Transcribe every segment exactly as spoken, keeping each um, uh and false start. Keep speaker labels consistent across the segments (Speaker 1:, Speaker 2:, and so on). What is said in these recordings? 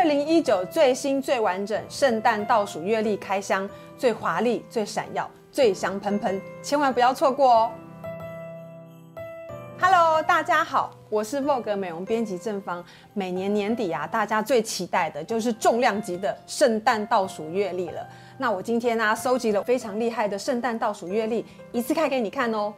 Speaker 1: 二零一九最新最完整圣诞倒数月历开箱，最华丽、最闪耀、最香喷喷，千万不要错过哦！Hello， 大家好，我是 Vogue 美容编辑正芳。每年年底啊，大家最期待的就是重量级的圣诞倒数月历了。那我今天呢、啊，收集了非常厉害的圣诞倒数月历，一次开给你看哦。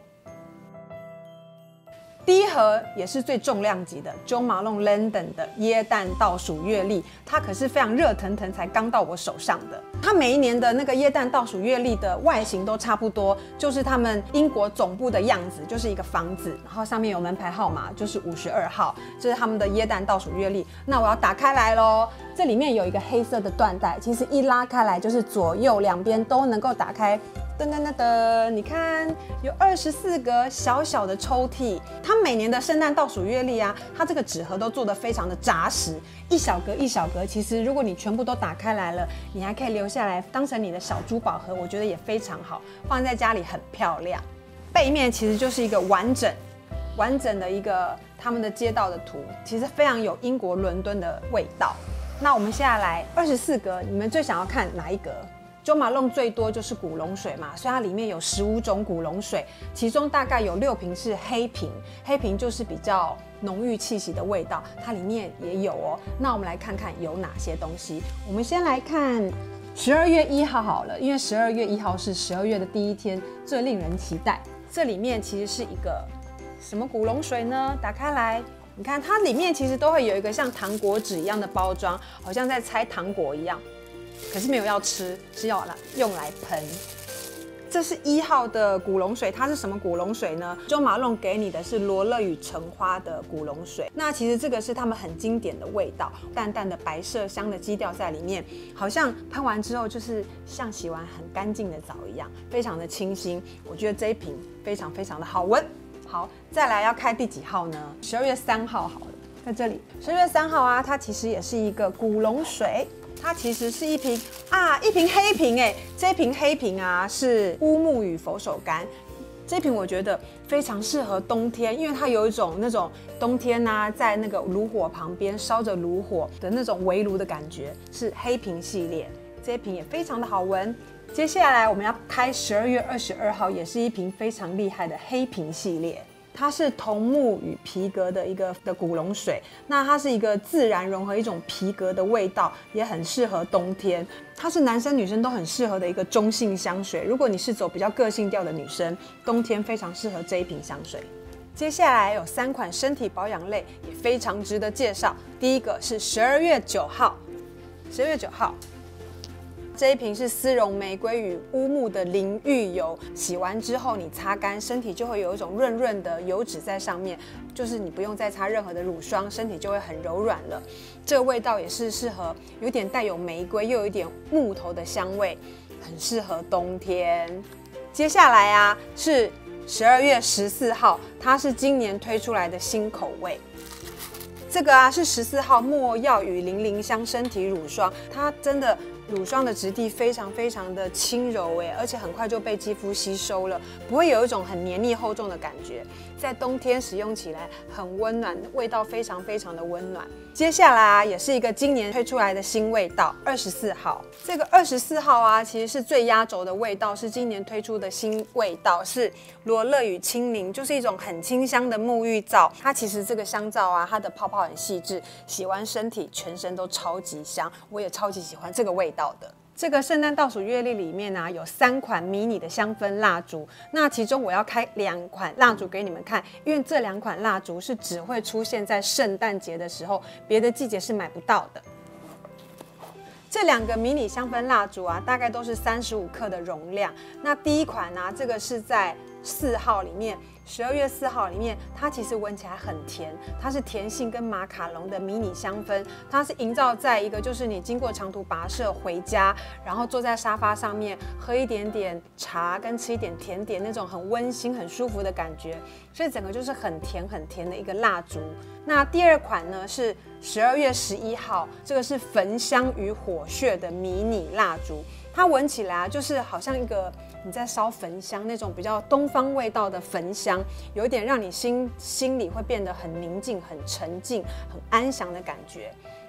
Speaker 1: 第一盒也是最重量级的 Jo Malone London 的耶诞倒数月历，它可是非常热腾腾才刚到我手上的。它每一年的那个耶诞倒数月历的外形都差不多，就是他们英国总部的样子，就是一个房子，然后上面有门牌号码，就是五十二号，这是他们的耶诞倒数月历。那我要打开来咯，这里面有一个黑色的缎带，其实一拉开来就是左右两边都能够打开。噔噔噔噔，你看有二十四个小小的抽屉。它每年的圣诞倒数月历啊，它这个纸盒都做得非常的扎实，一小格一小格。其实如果你全部都打开来了，你还可以留下来当成你的小珠宝盒，我觉得也非常好，放在家里很漂亮。背面其实就是一个完整、完整的一个他们的街道的图，其实非常有英国伦敦的味道。那我们接下来二十四格，你们最想要看哪一格？Jo Malone最多就是古龙水嘛，所以它里面有十五种古龙水，其中大概有六瓶是黑瓶，黑瓶就是比较浓郁气息的味道，它里面也有哦。那我们来看看有哪些东西。我们先来看十二月一号好了，因为十二月一号是十二月的第一天，最令人期待。这里面其实是一个什么古龙水呢？打开来。你看它里面其实都会有一个像糖果纸一样的包装，好像在拆糖果一样。可是没有要吃，是要用来喷。这是一号的古龙水，它是什么古龙水呢？Jo Malone给你的是罗勒与橙花的古龙水。那其实这个是他们很经典的味道，淡淡的白麝香的基调在里面，好像喷完之后就是像洗完很干净的澡一样，非常的清新。我觉得这一瓶非常非常的好闻。好，再来要开第几号呢？十二月三号好了，在这里。十二月三号啊，它其实也是一个古龙水。它其实是一瓶啊，一瓶黑瓶哎，这瓶黑瓶啊是乌木与佛手柑，这瓶我觉得非常适合冬天，因为它有一种那种冬天啊，在那个炉火旁边烧着炉火的那种围炉的感觉，是黑瓶系列，这瓶也非常的好闻。接下来我们要开十二月二十二号，也是一瓶非常厉害的黑瓶系列。它是桐木与皮革的一个的古龙水，那它是一个自然融合一种皮革的味道，也很适合冬天。它是男生女生都很适合的一个中性香水。如果你是走比较个性调的女生，冬天非常适合这一瓶香水。接下来有三款身体保养类也非常值得介绍。第一个是十二月九号，十二月九号。这一瓶是丝绒玫瑰与乌木的淋浴油，洗完之后你擦干，身体就会有一种润润的油脂在上面，就是你不用再擦任何的乳霜，身体就会很柔软了。这个味道也是适合有点带有玫瑰又有一点木头的香味，很适合冬天。接下来啊是十二月十四号，它是今年推出来的新口味。这个啊是十四号没药与零零香身体乳霜，它真的乳霜的质地非常非常的轻柔哎，而且很快就被肌肤吸收了，不会有一种很黏腻厚重的感觉，在冬天使用起来很温暖，味道非常非常的温暖。接下来啊也是一个今年推出来的新味道，二十四号。这个二十四号啊其实是最压轴的味道，是今年推出的新味道，是罗勒与清柠，就是一种很清香的沐浴皂。它其实这个香皂啊，它的泡泡很细致，洗完身体全身都超级香，我也超级喜欢这个味道的。这个圣诞倒数月历里面呢、啊，有三款迷你的香氛蜡烛，那其中我要开两款蜡烛给你们看，因为这两款蜡烛是只会出现在圣诞节的时候，别的季节是买不到的。这两个迷你香氛蜡烛啊，大概都是三十五克的容量。那第一款呢、啊，这个是在四号里面，十二月四号里面，它其实闻起来很甜，它是甜杏跟马卡龙的迷你香氛，它是营造在一个就是你经过长途跋涉回家，然后坐在沙发上面喝一点点茶跟吃一点甜点那种很温馨很舒服的感觉，所以整个就是很甜很甜的一个蜡烛。那第二款呢是十二月十一号，这个是焚香与火穴的迷你蜡烛，它闻起来啊就是好像一个你在烧焚香那种比较东方味道的焚香，有一点让你心心里会变得很宁静、很沉静、很安详的感觉。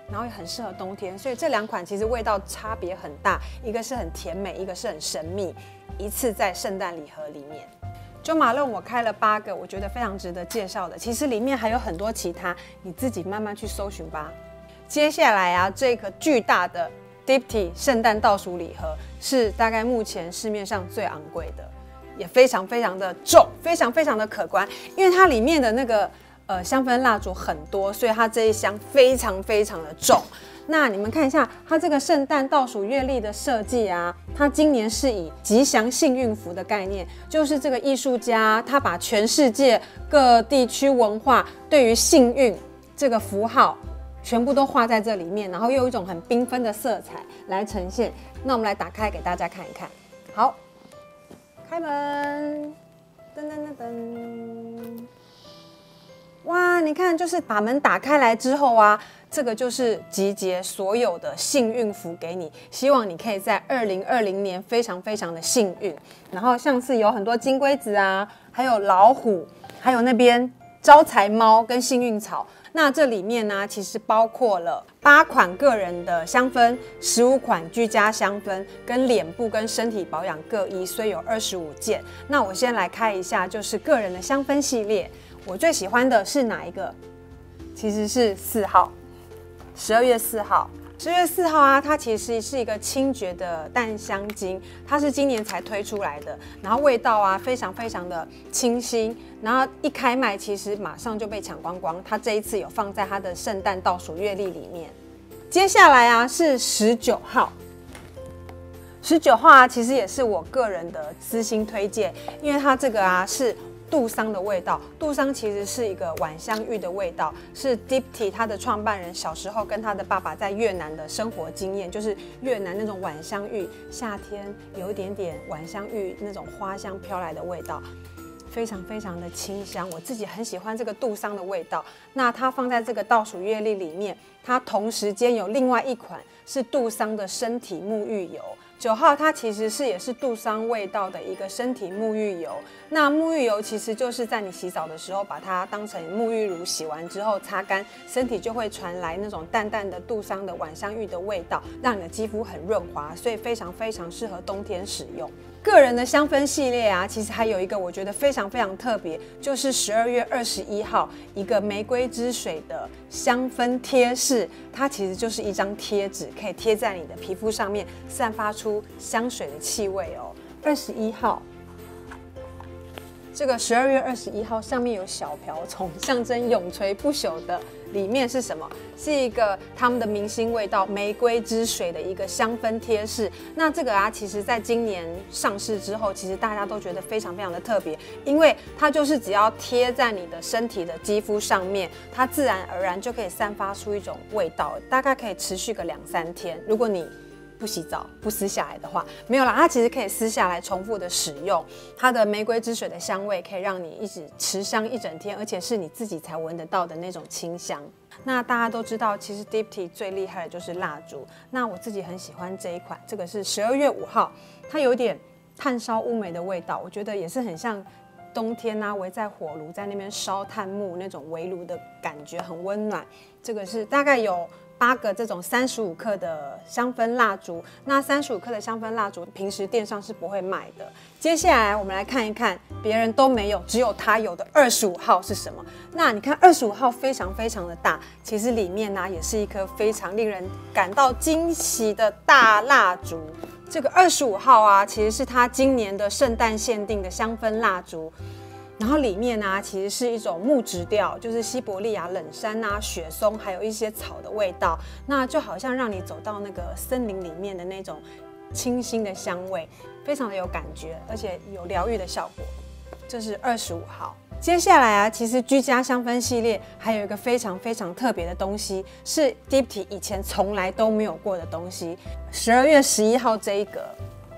Speaker 1: 然后也很适合冬天，所以这两款其实味道差别很大，一个是很甜美，一个是很神秘，一次在圣诞礼盒里面。Jo Malone我开了八个，我觉得非常值得介绍的，其实里面还有很多其他，你自己慢慢去搜寻吧。接下来啊，这个巨大的 Diptyque 圣诞倒数礼盒是大概目前市面上最昂贵的，也非常非常的重，非常非常的可观，因为它里面的那个呃香氛蜡烛很多，所以它这一箱非常非常的重。那你们看一下它这个圣诞倒数月历的设计啊，它今年是以吉祥幸运符的概念，就是这个艺术家他把全世界各地区文化对于幸运这个符号全部都画在这里面，然后又有一种很缤纷的色彩来呈现。那我们来打开给大家看一看。好，开门，噔噔噔噔，哇，你看，就是把门打开来之后啊，这个就是集结所有的幸运符给你，希望你可以在二零二零年非常非常的幸运。然后像是有很多金龟子啊，还有老虎，还有那边招财猫跟幸运草。那这里面呢，其实包括了八款个人的香氛，十五款居家香氛，跟脸部跟身体保养各一，所以有二十五件。那我先来开一下，就是个人的香氛系列。我最喜欢的是哪一个？其实是四号，十二月四号。十月四号啊，它其实是一个清绝的淡香精，它是今年才推出来的，然后味道啊非常非常的清新，然后一开卖其实马上就被抢光光。它这一次有放在它的圣诞倒数月历里面。接下来啊是十九号，十九号啊其实也是我个人的私心推荐，因为它这个啊是杜桑的味道，杜桑其实是一个晚香玉的味道，是 Diptyque 它的创办人小时候跟他的爸爸在越南的生活经验，就是越南那种晚香玉，夏天有一点点晚香玉那种花香飘来的味道，非常非常的清香，我自己很喜欢这个杜桑的味道。那它放在这个倒数月历里面，它同时间有另外一款是杜桑的身体沐浴油。九号它其实是也是杜桑味道的一个身体沐浴油。那沐浴油其实就是在你洗澡的时候把它当成沐浴乳，洗完之后擦干，身体就会传来那种淡淡的杜桑的晚香玉的味道，让你的肌肤很润滑，所以非常非常适合冬天使用。个人的香氛系列啊，其实还有一个我觉得非常非常特别，就是十二月二十一号一个玫瑰之水的香氛贴饰，它其实就是一张贴纸，可以贴在你的皮肤上面，散发出香水的气味哦。二十一号，这个十二月二十一号上面有小瓢虫，象征永垂不朽的。里面是什么？是一个他们的明星味道玫瑰之水的一个香氛贴饰。那这个啊，其实在今年上市之后，其实大家都觉得非常非常的特别，因为它就是只要贴在你的身体的肌肤上面，它自然而然就可以散发出一种味道，大概可以持续个两三天。如果你不洗澡不撕下来的话，没有啦，它其实可以撕下来重复的使用。它的玫瑰之水的香味可以让你一直持香一整天，而且是你自己才闻得到的那种清香。那大家都知道，其实 Diptyque 最厉害的就是蜡烛。那我自己很喜欢这一款，这个是十二月五号，它有点炭烧乌梅的味道，我觉得也是很像冬天啊，围在火炉在那边烧炭木那种围炉的感觉，很温暖。这个是大概有八个这种三十五克的香氛蜡烛，那三十五克的香氛蜡烛平时店上是不会卖的。接下来我们来看一看别人都没有，只有它有的二十五号是什么？那你看二十五号非常非常的大，其实里面呢、啊、也是一颗非常令人感到惊喜的大蜡烛。这个二十五号啊，其实是它今年的圣诞限定的香氛蜡烛。然后里面呢、啊，其实是一种木质调，就是西伯利亚冷杉啊、雪松，还有一些草的味道，那就好像让你走到那个森林里面的那种清新的香味，非常的有感觉，而且有疗愈的效果。这是二十五号。接下来啊，其实居家香氛系列还有一个非常非常特别的东西，是 Diptyque 以前从来都没有过的东西。十二月十一号这一个。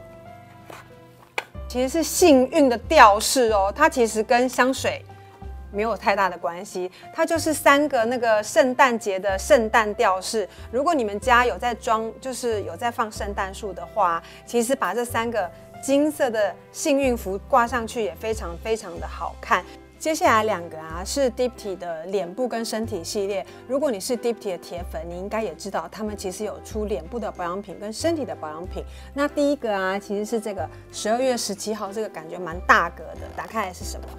Speaker 1: 其实是幸运的吊饰哦，它其实跟香水没有太大的关系，它就是三个那个圣诞节的圣诞吊饰。如果你们家有在装，就是有在放圣诞树的话，其实把这三个金色的幸运符挂上去也非常非常的好看。 接下来两个啊是 Diptyque 的脸部跟身体系列。如果你是 Diptyque 的铁粉，你应该也知道，他们其实有出脸部的保养品跟身体的保养品。那第一个啊，其实是这个十二月十七号，这个感觉蛮大格的。打开来是什么？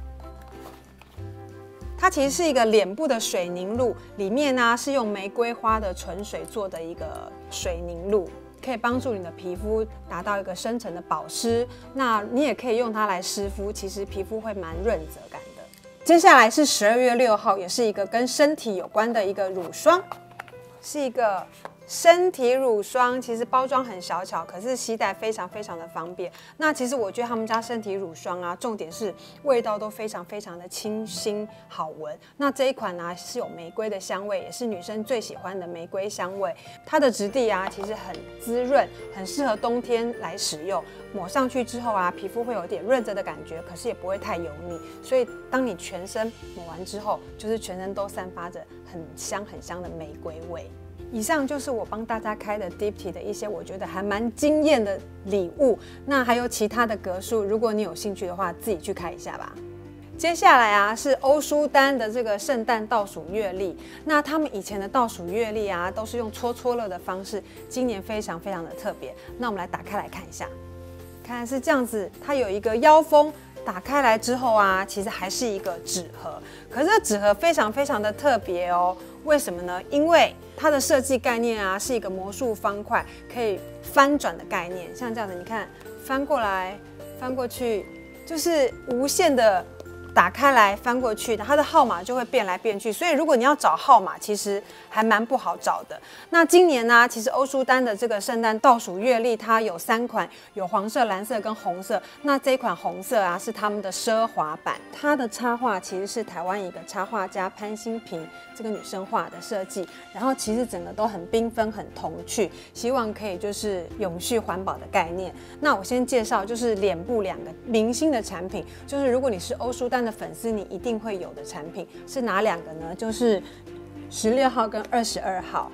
Speaker 1: 它其实是一个脸部的水凝露，里面呢、啊、是用玫瑰花的纯水做的一个水凝露。可以帮助你的皮肤达到一个深层的保湿，那你也可以用它来湿敷，其实皮肤会蛮润泽感的。接下来是十二月六号，也是一个跟身体有关的一个乳霜，是一个身体乳霜，其实包装很小巧，可是携带非常非常的方便。那其实我觉得他们家身体乳霜啊，重点是味道都非常非常的清新好闻。那这一款呢、啊、是有玫瑰的香味，也是女生最喜欢的玫瑰香味。它的质地啊其实很滋润，很适合冬天来使用。抹上去之后啊，皮肤会有点润泽的感觉，可是也不会太油腻。所以当你全身抹完之后，就是全身都散发着很香很香的玫瑰味。以上就是我帮大家开的 Diptyque 的一些我觉得还蛮惊艳的礼物。那还有其他的格数，如果你有兴趣的话，自己去看一下吧。接下来啊是欧舒丹的这个圣诞倒数月历。那他们以前的倒数月历啊都是用戳戳乐的方式，今年非常非常的特别。那我们来打开来看一下，看是这样子，它有一个腰封。打开来之后啊，其实还是一个纸盒，可是这纸盒非常非常的特别哦。为什么呢？因为它的设计概念啊是一个魔术方块，可以翻转的概念。像这样子，你看翻过来、翻过去，就是无限的打开来、翻过去，它的号码就会变来变去。所以如果你要找号码，其实还蛮不好找的。那今年呢、啊，其实欧舒丹的这个圣诞倒数月历，它有三款，有黄色、蓝色跟红色。那这一款红色啊是他们的奢华版，它的插画其实是台湾一个插画家潘新平这个女生画的设计，然后其实整个都很缤纷、很童趣，希望可以就是永续环保的概念。那我先介绍就是脸部两个明星的产品，就是如果你是欧舒丹的粉丝，你一定会有的产品是哪两个呢？就是十六号跟二十二号。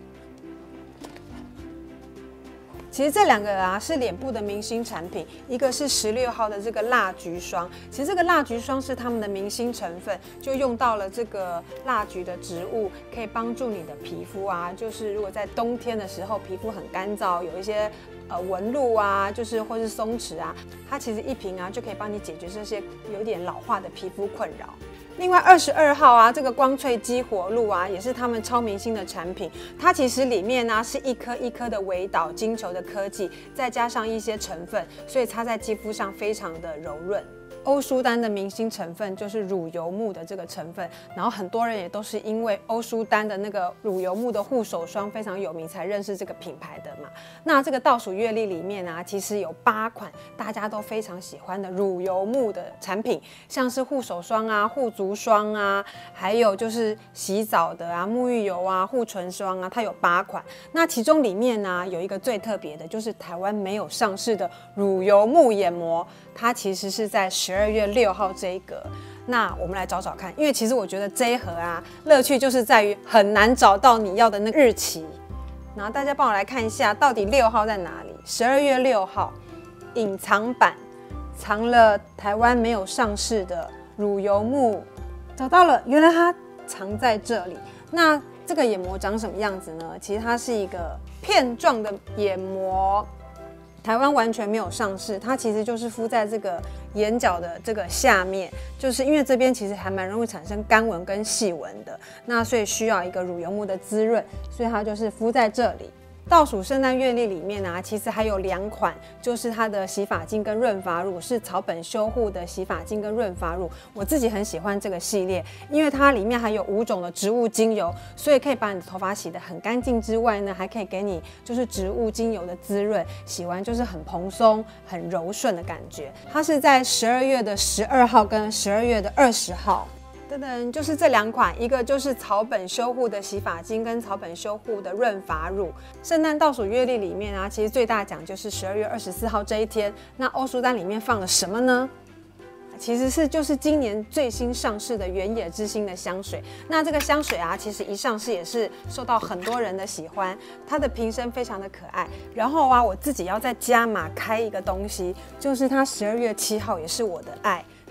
Speaker 1: 其实这两个啊是脸部的明星产品，一个是十六号的这个蜡菊霜，其实这个蜡菊霜是他们的明星成分，就用到了这个蜡菊的植物，可以帮助你的皮肤啊，就是如果在冬天的时候皮肤很干燥，有一些呃纹路啊，就是或是松弛啊，它其实一瓶啊就可以帮你解决这些有点老化的皮肤困扰。另外二十二号啊，这个光萃激活露啊，也是他们超明星的产品。它其实里面呢、啊、是一颗一颗的微导晶球的科技，再加上一些成分，所以擦在肌肤上非常的柔润。欧舒丹的明星成分就是乳油木的这个成分，然后很多人也都是因为欧舒丹的那个乳油木的护手霜非常有名，才认识这个品牌的嘛。那这个倒数月历里面啊，其实有八款大家都非常喜欢的乳油木的产品，像是护手霜啊、护足霜啊，还有就是洗澡的啊、沐浴油啊、护唇霜啊，它有八款。那其中里面呢、啊、有一个最特别的，就是台湾没有上市的乳油木眼膜。它其实是在十二月六号这一格，那我们来找找看，因为其实我觉得这一盒啊，乐趣就是在于很难找到你要的那个日期。然后大家帮我来看一下，到底六号在哪里？十二月六号，隐藏版藏了台湾没有上市的乳油木，找到了，原来它藏在这里。那这个眼膜长什么样子呢？其实它是一个片状的眼膜。台湾完全没有上市，它其实就是敷在这个眼角的这个下面，就是因为这边其实还蛮容易产生干纹跟细纹的，那所以需要一个乳油木的滋润，所以它就是敷在这里。倒数圣诞月历里面啊，其实还有两款，就是它的洗发精跟润发乳，是草本修护的洗发精跟润发乳。我自己很喜欢这个系列，因为它里面还有五种的植物精油，所以可以把你的头发洗得很干净之外呢，还可以给你就是植物精油的滋润，洗完就是很蓬松、很柔顺的感觉。它是在十二月的十二号跟十二月的二十号。等等，就是这两款，一个就是草本修护的洗发精跟草本修护的润发乳。圣诞倒数月历里面啊，其实最大奖就是十二月二十四号这一天。那欧舒丹里面放了什么呢？其实是就是今年最新上市的原野之心的香水。那这个香水啊，其实一上市也是受到很多人的喜欢，它的瓶身非常的可爱。然后啊，我自己要再加码开一个东西，就是它十二月七号也是我的爱。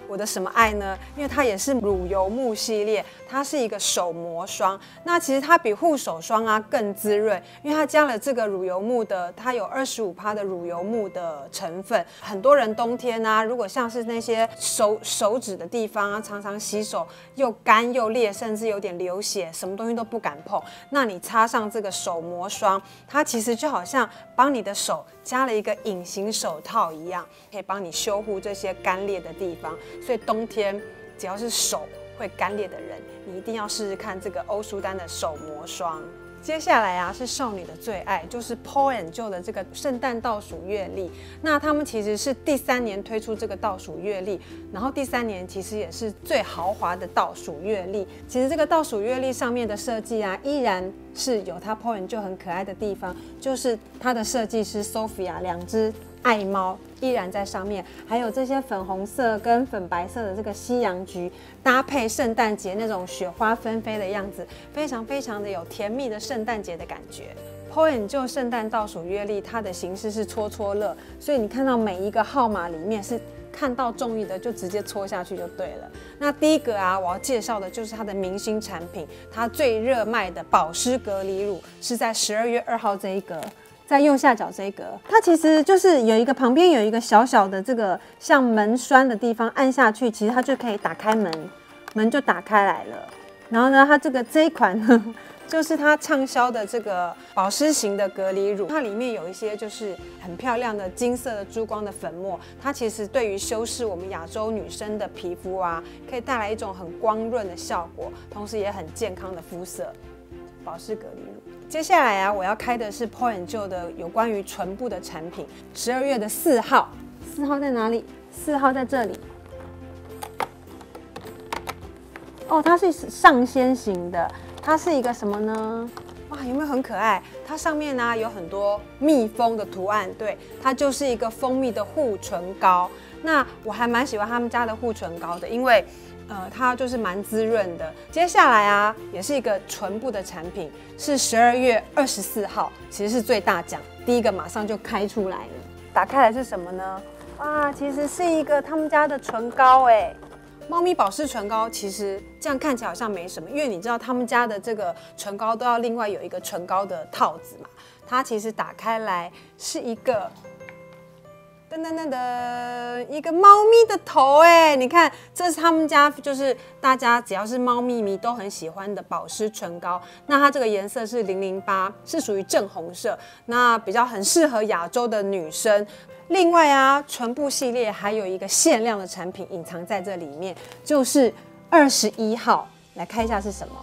Speaker 1: 我的什么爱呢？因为它也是乳油木系列，它是一个手膜霜。那其实它比护手霜啊更滋润，因为它加了这个乳油木的，它有二十五趴的乳油木的成分。很多人冬天啊，如果像是那些手手指的地方啊，常常洗手又干又裂，甚至有点流血，什么东西都不敢碰。那你擦上这个手膜霜，它其实就好像帮你的手加了一个隐形手套一样，可以帮你修护这些干裂的地方。所以冬天只要是手会干裂的人，你一定要试试看这个欧舒丹的手膜霜。接下来啊是少女的最爱，就是 Paul and Joe 的这个圣诞倒数月历。那他们其实是第三年推出这个倒数月历，然后第三年其实也是最豪华的倒数月历。其实这个倒数月历上面的设计啊，依然是有它 Paul and Joe 很可爱的地方，就是它的设计师 Sophia 两只爱猫依然在上面，还有这些粉红色跟粉白色的这个西洋菊搭配圣诞节那种雪花纷飞的样子，非常非常的有甜蜜的圣诞节的感觉。Paul and Joe 圣诞倒数月历，它的形式是戳戳乐，所以你看到每一个号码里面是看到中意的就直接戳下去就对了。那第一个啊，我要介绍的就是它的明星产品，它最热卖的保湿隔离乳，是在十二月二号这一格。在右下角这一格，它其实就是有一个旁边有一个小小的这个像门栓的地方，按下去，其实它就可以打开门，门就打开来了。然后呢，它这个这一款呢，就是它畅销的这个保湿型的隔离乳，它里面有一些就是很漂亮的金色的珠光的粉末，它其实对于修饰我们亚洲女生的皮肤啊，可以带来一种很光润的效果，同时也很健康的肤色。保湿隔离乳。接下来啊，我要开的是 Paul and Joe 的有关于唇部的产品。十二月的四号，四号在哪里？四号在这里。哦，它是上掀型的，它是一个什么呢？哇，有没有很可爱？它上面呢、啊、有很多蜜蜂的图案，对，它就是一个蜂蜜的护唇膏。那我还蛮喜欢他们家的护唇膏的，因为呃，它就是蛮滋润的。接下来啊，也是一个唇部的产品，是十二月二十四号，其实是最大奖，第一个马上就开出来了。打开来是什么呢？哇，其实是一个他们家的唇膏哎。猫咪保湿唇膏其实这样看起来好像没什么，因为你知道他们家的这个唇膏都要另外有一个唇膏的套子嘛。它其实打开来是一个。噔噔噔噔，一个猫咪的头哎，你看，这是他们家，就是大家只要是猫咪迷都很喜欢的保湿唇膏。那它这个颜色是零零八，是属于正红色，那比较很适合亚洲的女生。另外啊，唇部系列还有一个限量的产品隐藏在这里面，就是二十一号，来看一下是什么。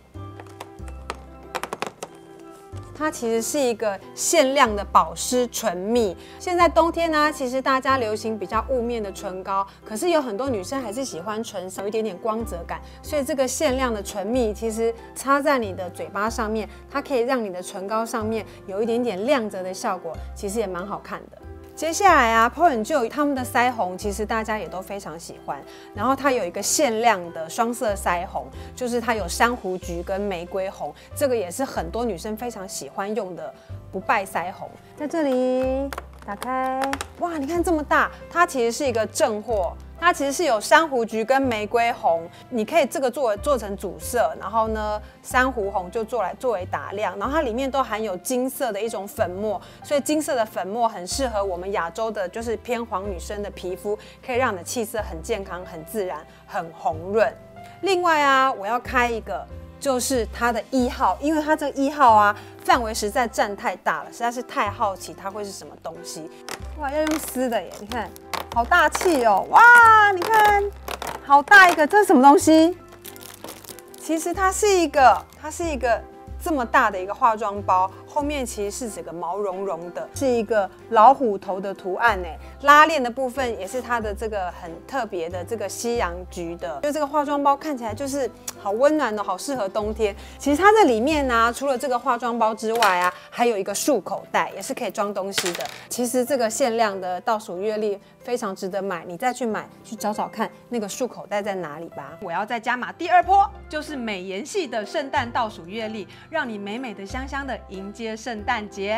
Speaker 1: 它其实是一个限量的保湿唇蜜。现在冬天呢、啊，其实大家流行比较雾面的唇膏，可是有很多女生还是喜欢唇有一点点光泽感，所以这个限量的唇蜜其实擦在你的嘴巴上面，它可以让你的唇膏上面有一点点亮泽的效果，其实也蛮好看的。接下来啊 ，Paul and Joe 他们的腮红其实大家也都非常喜欢。然后它有一个限量的双色腮红，就是它有珊瑚橘跟玫瑰红，这个也是很多女生非常喜欢用的不败腮红。在这里打开，哇，你看这么大，它其实是一个正货。它其实是有珊瑚橘跟玫瑰红，你可以这个做做成主色，然后呢，珊瑚红就做来作为打亮，然后它里面都含有金色的一种粉末，所以金色的粉末很适合我们亚洲的，就是偏黄女生的皮肤，可以让你的气色很健康、很自然、很红润。另外啊，我要开一个。就是它的一号，因为它这个一号啊，范围实在占太大了，实在是太好奇它会是什么东西。哇，要用撕的耶，你看，好大气哦！哇，你看，好大一个，这是什么东西？其实它是一个，它是一个这么大的一个化妆包，后面其实是整个毛茸茸的，是一个老虎头的图案哎。拉链的部分也是它的这个很特别的这个西洋橘的，就这个化妆包看起来就是好温暖的，好适合冬天。其实它这里面呢、啊，除了这个化妆包之外啊，还有一个束口袋，也是可以装东西的。其实这个限量的倒数月历非常值得买，你再去买，去找找看那个束口袋在哪里吧。我要再加码第二波，就是美颜系的圣诞倒数月历，让你美美的、香香的迎接圣诞节。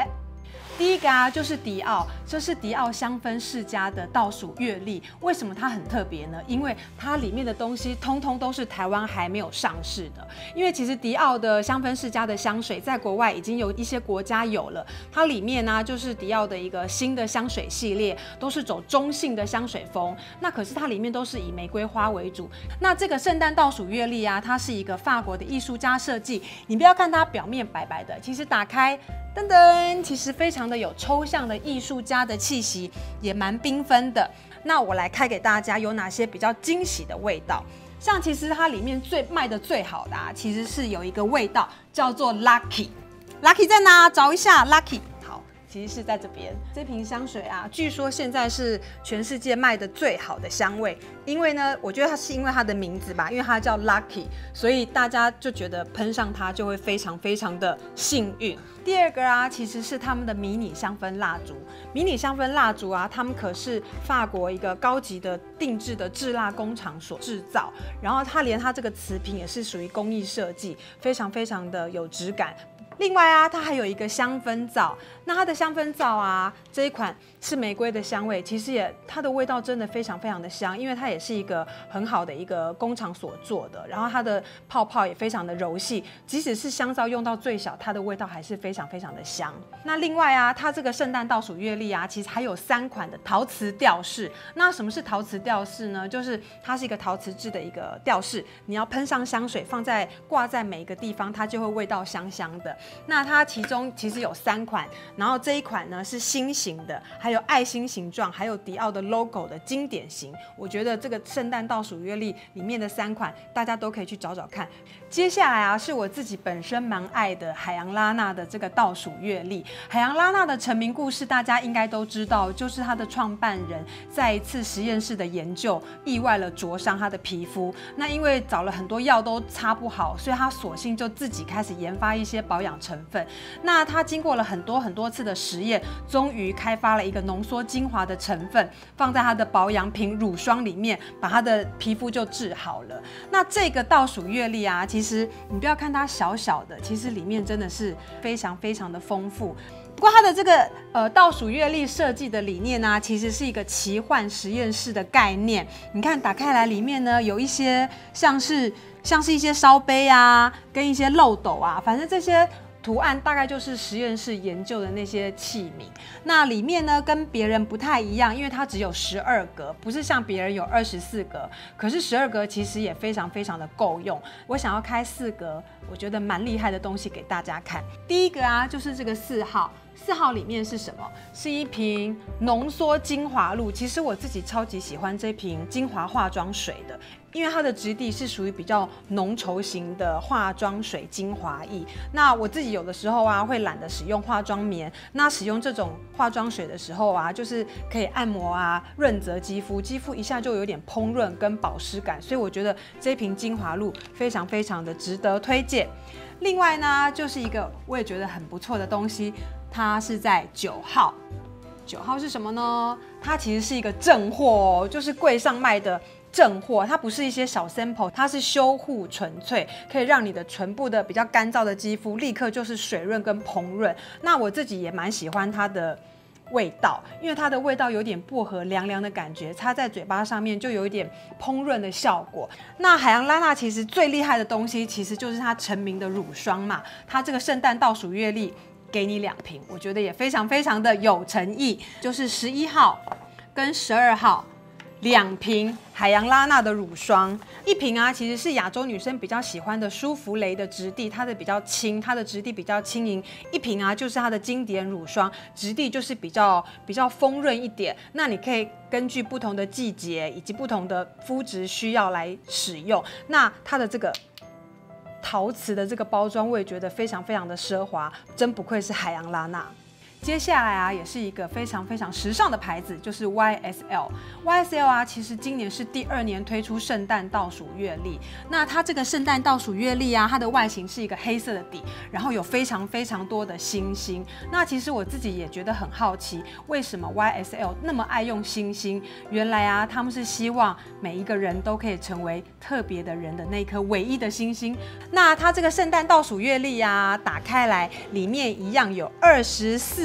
Speaker 1: 第一个啊，就是迪奥，这是迪奥香氛世家的倒数月历。为什么它很特别呢？因为它里面的东西通通都是台湾还没有上市的。因为其实迪奥的香氛世家的香水在国外已经有一些国家有了，它里面呢、啊、就是迪奥的一个新的香水系列，都是走中性的香水风。那可是它里面都是以玫瑰花为主。那这个圣诞倒数月历啊，它是一个法国的艺术家设计。你不要看它表面白白的，其实打开。噔噔，其实非常的有抽象的艺术家的气息，也蛮缤纷的。那我来开给大家有哪些比较惊喜的味道。像其实它里面最卖的最好的啊，其实是有一个味道叫做 Lucky。Lucky 在哪？找一下 Lucky。好，其实是在这边。这瓶香水啊，据说现在是全世界卖的最好的香味。因为呢，我觉得它是因为它的名字吧，因为它叫 Lucky， 所以大家就觉得喷上它就会非常非常的幸运。第二个啊，其实是他们的迷你香氛蜡烛。迷你香氛蜡烛啊，他们可是法国一个高级的定制的制蜡工厂所制造，然后它连它这个瓷瓶也是属于工艺设计，非常非常的有质感。另外啊，它还有一个香氛皂，那它的香氛皂啊，这一款是玫瑰的香味，其实也它的味道真的非常非常的香，因为它也是一个很好的一个工厂所做的，然后它的泡泡也非常的柔细，即使是香皂用到最小，它的味道还是非常非常的香。那另外啊，它这个圣诞倒数月历啊，其实还有三款的陶瓷吊饰。那什么是陶瓷吊饰呢？就是它是一个陶瓷制的一个吊饰，你要喷上香水，放在挂在每一个地方，它就会味道香香的。那它其中其实有三款，然后这一款呢是心形的，还有爱心形状，还有迪奥的 logo 的经典型。我觉得这个圣诞倒数月历里面的三款，大家都可以去找找看。接下来啊，是我自己本身蛮爱的海洋拉娜的这个倒数月历。海洋拉娜的成名故事大家应该都知道，就是他的创办人在一次实验室的研究，意外了灼伤他的皮肤。那因为找了很多药都擦不好，所以他索性就自己开始研发一些保养成分。那他经过了很多很多次的实验，终于开发了一个浓缩精华的成分，放在他的保养品乳霜里面，把他的皮肤就治好了。那这个倒数月历啊，其实你不要看它小小的，其实里面真的是非常非常的丰富。不过它的这个呃倒数月历设计的理念呢、啊，其实是一个奇幻实验室的概念。你看打开来，里面呢有一些像是像是一些烧杯啊，跟一些漏斗啊，反正这些图案大概就是实验室研究的那些器皿。那里面呢跟别人不太一样，因为它只有十二格，不是像别人有二十四格。可是十二格其实也非常非常的够用。我想要开四格，我觉得蛮厉害的东西给大家看。第一个啊，就是这个四号。四号里面是什么？是一瓶浓缩精华露。其实我自己超级喜欢这瓶精华化妆水的，因为它的质地是属于比较浓稠型的化妆水精华液。那我自己有的时候啊，会懒得使用化妆棉，那使用这种化妆水的时候啊，就是可以按摩啊，润泽肌肤，肌肤一下就有点蓬润跟保湿感。所以我觉得这瓶精华露非常非常的值得推荐。另外呢，就是一个我也觉得很不错的东西。它是在九号，九号是什么呢？它其实是一个正货哦，就是柜上卖的正货，它不是一些小 sample， 它是修护纯粹，可以让你的唇部的比较干燥的肌肤立刻就是水润跟蓬润。那我自己也蛮喜欢它的味道，因为它的味道有点薄荷凉凉的感觉，擦在嘴巴上面就有一点蓬润的效果。那海洋拉娜其实最厉害的东西，其实就是它成名的乳霜嘛，它这个圣诞倒数月历。给你两瓶，我觉得也非常非常的有诚意，就是十一号跟十二号两瓶海洋拉娜的乳霜，一瓶啊其实是亚洲女生比较喜欢的舒芙蕾的质地，它的比较轻，它的质地比较轻盈。一瓶啊就是它的经典乳霜，质地就是比较比较丰润一点。那你可以根据不同的季节以及不同的肤质需要来使用。那它的这个。陶瓷的这个包装，我也觉得非常非常的奢华，真不愧是海洋拉娜。接下来啊，也是一个非常非常时尚的牌子，就是 Y S L。Y S L 啊，其实今年是第二年推出圣诞倒数月历。那它这个圣诞倒数月历啊，它的外形是一个黑色的底，然后有非常非常多的星星。那其实我自己也觉得很好奇，为什么 Y S L 那么爱用星星？原来啊，他们是希望每一个人都可以成为特别的人的那颗唯一的星星。那它这个圣诞倒数月历啊，打开来里面一样有二十四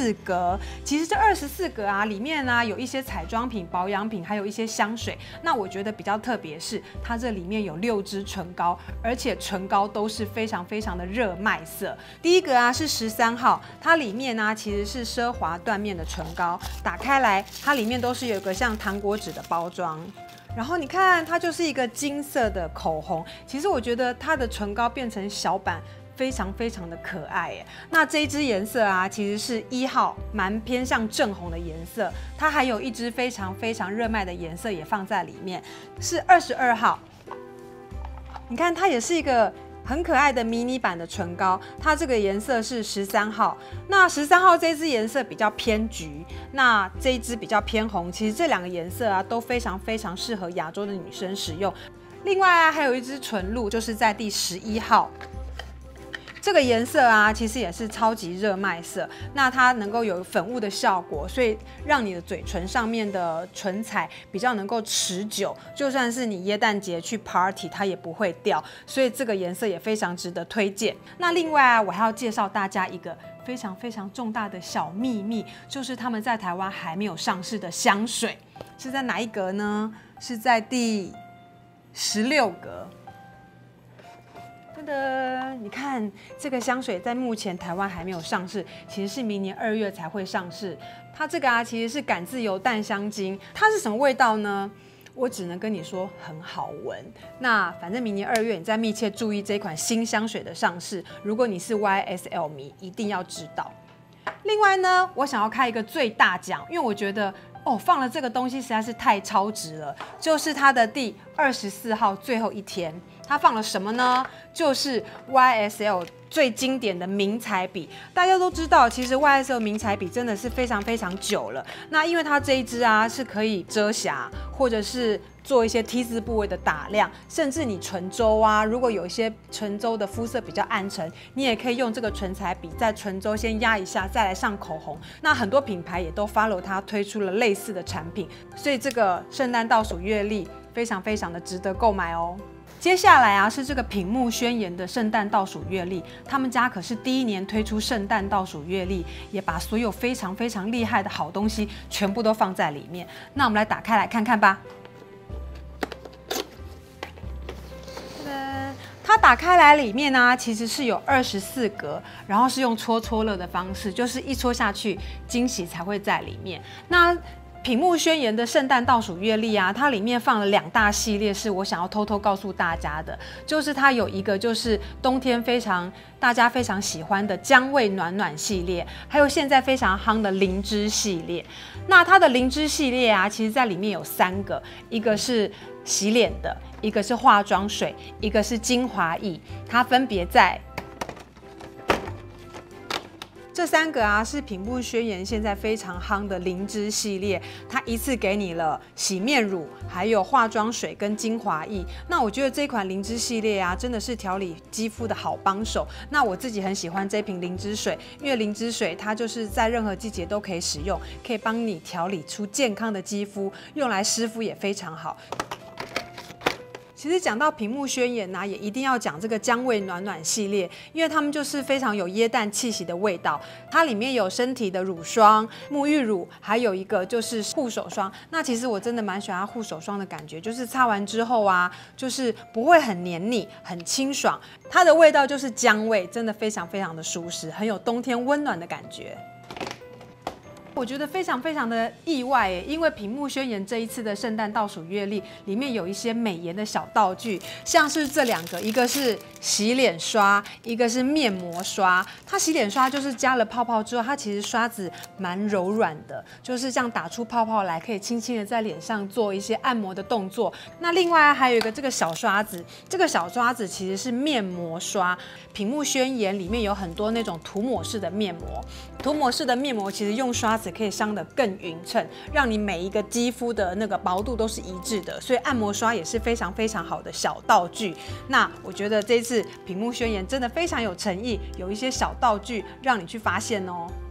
Speaker 1: 四格。其实这二十四格啊，里面呢有一些彩妆品、保养品，还有一些香水。那我觉得比较特别是，它这里面有六支唇膏，而且唇膏都是非常非常的热卖色。第一个啊是十三号，它里面呢其实是奢华缎面的唇膏，打开来它里面都是有一个像糖果纸的包装。然后你看，它就是一个金色的口红。其实我觉得它的唇膏变成小版，非常非常的可爱耶。那这一支颜色啊，其实是一号，蛮偏向正红的颜色。它还有一支非常非常热卖的颜色也放在里面，是二十二号。你看，它也是一个很可爱的迷你版的唇膏，它这个颜色是十三号。那十三号这支颜色比较偏橘，那这一支比较偏红。其实这两个颜色啊都非常非常适合亚洲的女生使用。另外啊，还有一支唇露，就是在第十一号。这个颜色啊，其实也是超级热卖色。那它能够有粉雾的效果，所以让你的嘴唇上面的唇彩比较能够持久，就算是你耶诞节去 party， 它也不会掉。所以这个颜色也非常值得推荐。那另外啊，我还要介绍大家一个非常非常重大的小秘密，就是他们在台湾还没有上市的香水，是在哪一格呢？是在第十六格。的，你看这个香水在目前台湾还没有上市，其实是明年二月才会上市。它这个啊，其实是感自由淡香精，它是什么味道呢？我只能跟你说很好闻。那反正明年二月，你再密切注意这款新香水的上市。如果你是 Y S L 迷，一定要知道。另外呢，我想要开一个最大奖，因为我觉得哦，放了这个东西实在是太超值了，就是它的第二十四号最后一天。它放了什么呢？就是 Y S L 最经典的名彩笔。大家都知道，其实 Y S L 名彩笔真的是非常非常久了。那因为它这一支啊是可以遮瑕，或者是做一些 T 字部位的打亮，甚至你唇周啊，如果有一些唇周的肤色比较暗沉，你也可以用这个唇彩笔在唇周先压一下，再来上口红。那很多品牌也都 follow 它推出了类似的产品，所以这个圣诞倒数月历非常非常的值得购买哦。接下来啊是这个品木宣言的圣诞倒数月历，他们家可是第一年推出圣诞倒数月历，也把所有非常非常厉害的好东西全部都放在里面。那我们来打开来看看吧。它打开来里面呢、啊，其实是有二十四格，然后是用戳戳乐的方式，就是一戳下去，惊喜才会在里面。那品木宣言的圣诞倒数月历啊，它里面放了两大系列，是我想要偷偷告诉大家的，就是它有一个就是冬天非常大家非常喜欢的姜味暖暖系列，还有现在非常夯的灵芝系列。那它的灵芝系列啊，其实在里面有三个，一个是洗脸的，一个是化妆水，一个是精华液，它分别在。这三个啊是品木宣言现在非常夯的灵芝系列，它一次给你了洗面乳、还有化妆水跟精华液。那我觉得这款灵芝系列啊，真的是调理肌肤的好帮手。那我自己很喜欢这瓶灵芝水，因为灵芝水它就是在任何季节都可以使用，可以帮你调理出健康的肌肤，用来湿敷也非常好。其实讲到品木宣言呢、啊，也一定要讲这个姜味暖暖系列，因为它们就是非常有耶诞气息的味道。它里面有身体的乳霜、沐浴乳，还有一个就是护手霜。那其实我真的蛮喜欢护手霜的感觉，就是擦完之后啊，就是不会很黏腻，很清爽。它的味道就是姜味，真的非常非常的舒适，很有冬天温暖的感觉。我觉得非常非常的意外耶，因为品木宣言这一次的圣诞倒数月历里面有一些美颜的小道具，像是这两个，一个是洗脸刷，一个是面膜刷。它洗脸刷就是加了泡泡之后，它其实刷子蛮柔软的，就是这样打出泡泡来，可以轻轻的在脸上做一些按摩的动作。那另外还有一个这个小刷子，这个小刷子其实是面膜刷。品木宣言里面有很多那种涂抹式的面膜，涂抹式的面膜其实用刷子可以上得更匀称，让你每一个肌肤的那个薄度都是一致的，所以按摩刷也是非常非常好的小道具。那我觉得这次品木宣言真的非常有诚意，有一些小道具让你去发现哦。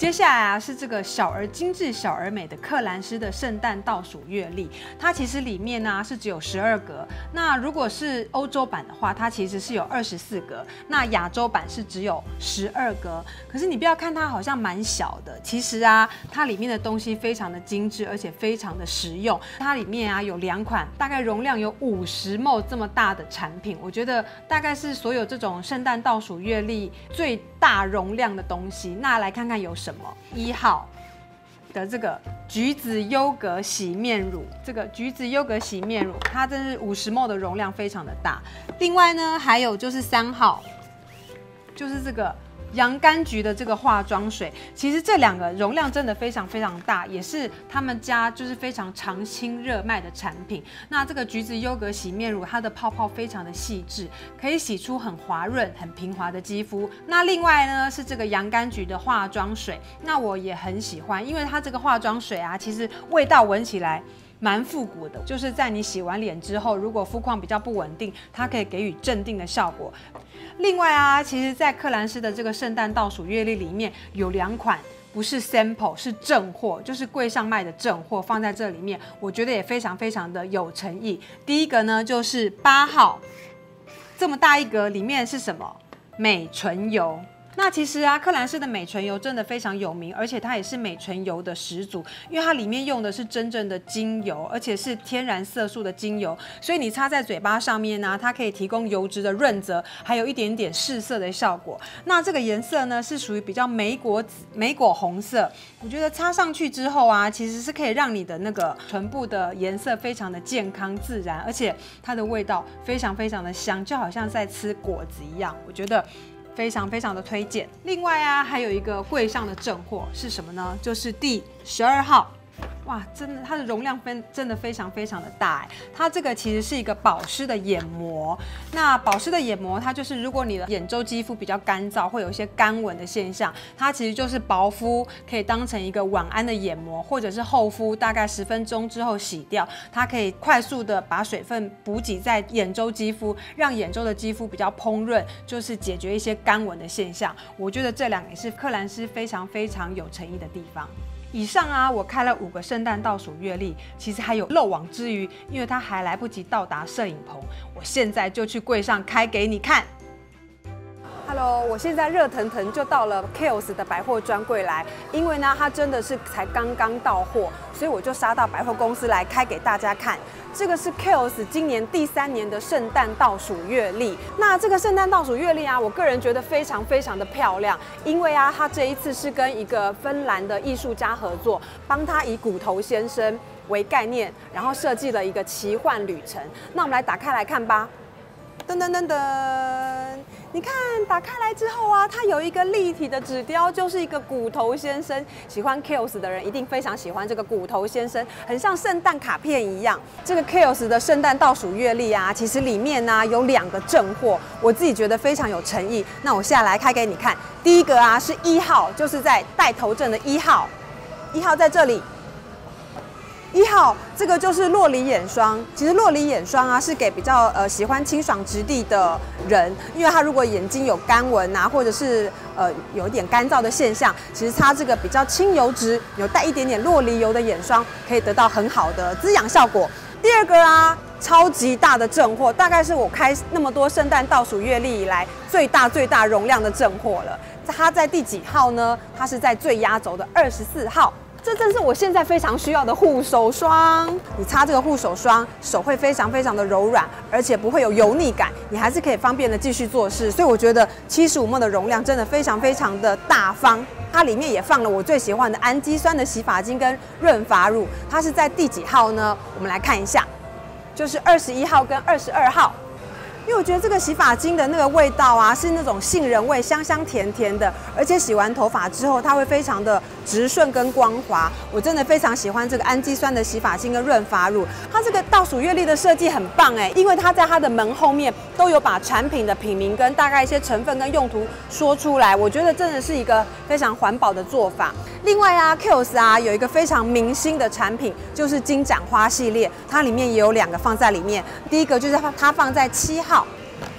Speaker 1: 接下来啊是这个小而精致、小而美的克兰诗的圣诞倒数月历，它其实里面呢、啊、是只有十二格。那如果是欧洲版的话，它其实是有二十四格。那亚洲版是只有十二格。可是你不要看它好像蛮小的，其实啊，它里面的东西非常的精致，而且非常的实用。它里面啊有两款大概容量有五十 毫升 这么大的产品，我觉得大概是所有这种圣诞倒数月历最大容量的东西。那来看看有什么。一号的这个橘子优格洗面乳，这个橘子优格洗面乳，它真是五十 毫升 的容量，非常的大。另外呢，还有就是三号，就是这个洋甘菊的这个化妆水，其实这两个容量真的非常非常大，也是他们家就是非常常青热卖的产品。那这个橘子优格洗面乳，它的泡泡非常的细致，可以洗出很滑润、很平滑的肌肤。那另外呢是这个洋甘菊的化妆水，那我也很喜欢，因为它这个化妆水啊，其实味道闻起来蛮复古的，就是在你洗完脸之后，如果肤况比较不稳定，它可以给予镇定的效果。另外啊，其实，在克兰诗的这个圣诞倒数月历里面有两款不是 sample 是正货，就是柜上卖的正货，放在这里面，我觉得也非常非常的有诚意。第一个呢就是八号，这么大一格，里面是什么？美唇油。那其实啊，克兰诗的美唇油真的非常有名，而且它也是美唇油的始祖，因为它里面用的是真正的精油，而且是天然色素的精油，所以你擦在嘴巴上面呢、啊，它可以提供油脂的润泽，还有一点点试色的效果。那这个颜色呢，是属于比较莓果紫、莓果红色，我觉得擦上去之后啊，其实是可以让你的那个唇部的颜色非常的健康自然，而且它的味道非常非常的香，就好像在吃果子一样，我觉得非常非常的推荐。另外啊，还有一个柜上的正货是什么呢？就是第十二号。哇，真的，它的容量分真的非常非常的大哎。它这个其实是一个保湿的眼膜。那保湿的眼膜，它就是如果你的眼周肌肤比较干燥，会有一些干纹的现象，它其实就是薄敷可以当成一个晚安的眼膜，或者是厚敷，大概十分钟之后洗掉，它可以快速的把水分补给在眼周肌肤，让眼周的肌肤比较蓬润，就是解决一些干纹的现象。我觉得这两个也是克兰诗非常非常有诚意的地方。以上啊，我开了五个圣诞倒数月历，其实还有漏网之鱼，因为它还来不及到达摄影棚，我现在就去柜上开给你看。Hello， 我现在热腾腾就到了 Kiehl's 的百货专柜来，因为呢，它真的是才刚刚到货，所以我就杀到百货公司来开给大家看。这个是 Kiehl's 今年第三年的圣诞倒数月历。那这个圣诞倒数月历啊，我个人觉得非常非常的漂亮，因为啊，它这一次是跟一个芬兰的艺术家合作，帮他以骨头先生为概念，然后设计了一个奇幻旅程。那我们来打开来看吧。噔噔噔噔，你看打开来之后啊，它有一个立体的纸雕，就是一个骨头先生。喜欢 Kiehl's 的人一定非常喜欢这个骨头先生，很像圣诞卡片一样。这个 Kiehl's 的圣诞倒数月历啊，其实里面呢、啊、有两个正货，我自己觉得非常有诚意。那我现在来开给你看，第一个啊是一号，就是在带头阵的一号，一号在这里。一号这个就是洛梨眼霜，其实洛梨眼霜啊是给比较呃喜欢清爽质地的人，因为他如果眼睛有干纹啊，或者是呃有一点干燥的现象，其实擦这个比较轻油脂、有带一点点洛梨油的眼霜，可以得到很好的滋养效果。第二个啊，超级大的正货，大概是我开那么多圣诞倒数月历以来最大最大容量的正货了。它在第几号呢？它是在最压轴的二十四号。这正是我现在非常需要的护手霜。你擦这个护手霜，手会非常非常的柔软，而且不会有油腻感，你还是可以方便的继续做事。所以我觉得七十五 毫升 的容量真的非常非常的大方。它里面也放了我最喜欢的氨基酸的洗发精跟润发乳。它是在第几号呢？我们来看一下，就是二十一号跟二十二号。因为我觉得这个洗发精的那个味道啊，是那种杏仁味，香香甜甜的，而且洗完头发之后，它会非常的直顺跟光滑。我真的非常喜欢这个氨基酸的洗发精跟润发乳。它这个倒数月历的设计很棒哎，因为它在它的门后面都有把产品的品名跟大概一些成分跟用途说出来，我觉得真的是一个非常环保的做法。另外啊 ，Kiehl's 啊有一个非常明星的产品，就是金盏花系列，它里面也有两个放在里面。第一个就是它放在七号。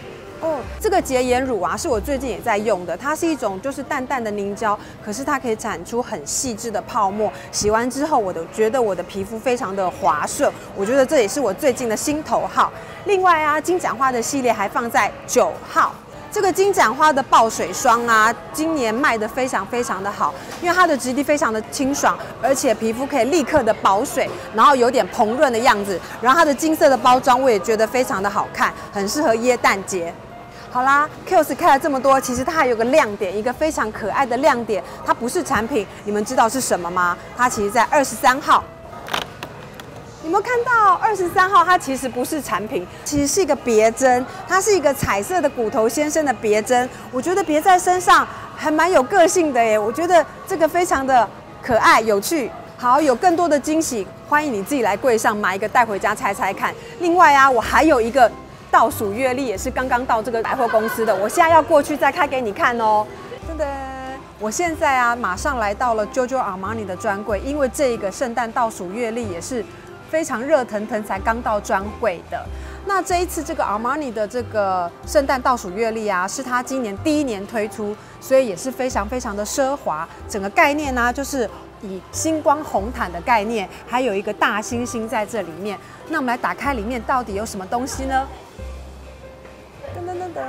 Speaker 1: 哦，这个洁颜乳啊，是我最近也在用的。它是一种就是淡淡的凝胶，可是它可以产出很细致的泡沫。洗完之后，我都觉得我的皮肤非常的滑顺。我觉得这也是我最近的心头好。另外啊，金盏花的系列还放在九号。这个金盏花的爆水霜啊，今年卖得非常非常的好，因为它的质地非常的清爽，而且皮肤可以立刻的保水，然后有点蓬润的样子。然后它的金色的包装我也觉得非常的好看，很适合耶诞节。好啦 ，Kiehl's 开了这么多，其实它还有个亮点，一个非常可爱的亮点，它不是产品，你们知道是什么吗？它其实在二十三号。有没有看到二十三号？它其实不是产品，其实是一个别针，它是一个彩色的骨头先生的别针。我觉得别在身上还蛮有个性的耶，我觉得这个非常的可爱有趣。好，有更多的惊喜，欢迎你自己来柜上买一个带回家猜猜看。另外啊，我还有一个倒数月历，也是刚刚到这个百货公司的，我现在要过去再开给你看哦。噔噔。我现在啊，马上来到了 Giorgio Armani 的专柜，因为这个圣诞倒数月历也是非常热腾腾，才刚到专柜的。那这一次这个 Armani 的这个圣诞倒数月历啊，是它今年第一年推出，所以也是非常非常的奢华。整个概念呢、啊，就是以星光红毯的概念，还有一个大星星在这里面。那我们来打开里面到底有什么东西呢？噔噔噔噔。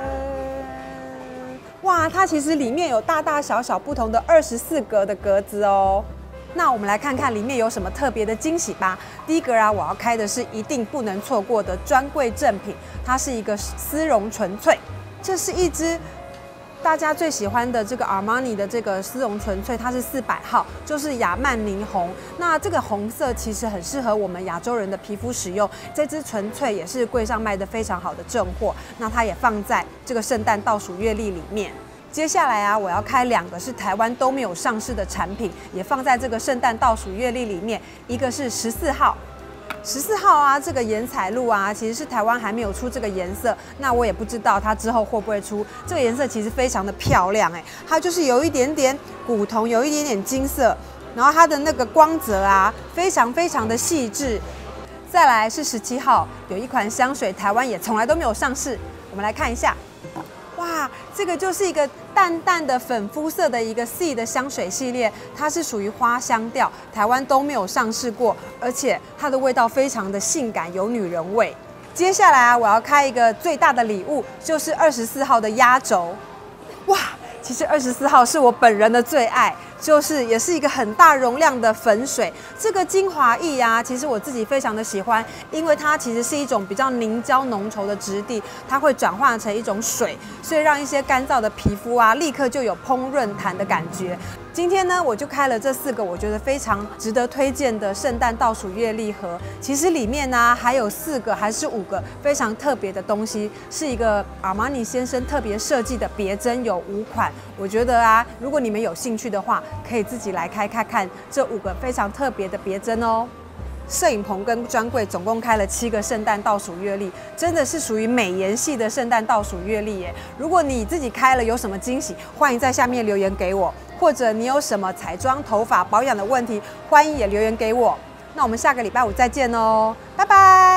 Speaker 1: 哇，它其实里面有大大小小不同的二十四格的格子哦。那我们来看看里面有什么特别的惊喜吧。第一个啊，我要开的是一定不能错过的专柜正品，它是一个丝绒纯粹，这是一支大家最喜欢的这个 Armani 的这个丝绒纯粹，它是四百号，就是雅曼宁红。那这个红色其实很适合我们亚洲人的皮肤使用，这支纯粹也是柜上卖的非常好的正货。那它也放在这个圣诞倒数月历里面。接下来啊，我要开两个是台湾都没有上市的产品，也放在这个圣诞倒数月历里面。一个是十四号，十四号啊，这个颜彩露啊，其实是台湾还没有出这个颜色，那我也不知道它之后会不会出。这个颜色其实非常的漂亮哎，它就是有一点点古铜，有一点点金色，然后它的那个光泽啊，非常非常的细致。再来是十七号，有一款香水，台湾也从来都没有上市，我们来看一下。哇，这个就是一个淡淡的粉肤色的一个 C 的香水系列，它是属于花香调，台湾都没有上市过，而且它的味道非常的性感，有女人味。接下来啊，我要开一个最大的礼物，就是二十四号的压轴。哇，其实二十四号是我本人的最爱。就是也是一个很大容量的粉水，这个精华液啊，其实我自己非常的喜欢，因为它其实是一种比较凝胶浓稠的质地，它会转化成一种水，所以让一些干燥的皮肤啊，立刻就有蓬润弹的感觉。今天呢，我就开了这四个我觉得非常值得推荐的圣诞倒数月历盒，其实里面呢、啊、还有四个还是五个非常特别的东西，是一个阿玛尼先生特别设计的别针，有五款。我觉得啊，如果你们有兴趣的话，可以自己来开开看这五个非常特别的别针哦。摄影棚跟专柜总共开了七个圣诞倒数月历，真的是属于美颜系的圣诞倒数月历耶。如果你自己开了有什么惊喜，欢迎在下面留言给我，或者你有什么彩妆、头发保养的问题，欢迎也留言给我。那我们下个礼拜五再见哦，拜拜。